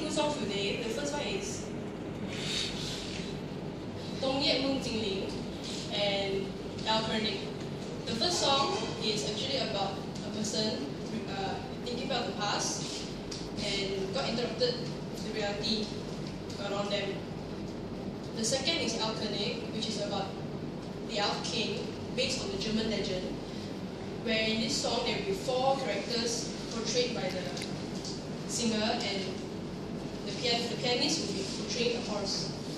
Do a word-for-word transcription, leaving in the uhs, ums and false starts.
two songs today. The first one is冬夜梦金陵and The first song is actually about a person uh, thinking about the past and got interrupted with the reality around them. The second is which is about the Elf King, based on the German legend, where in this song there will be four characters portrayed by the singer, and the, pian the pianist will be portraying a horse.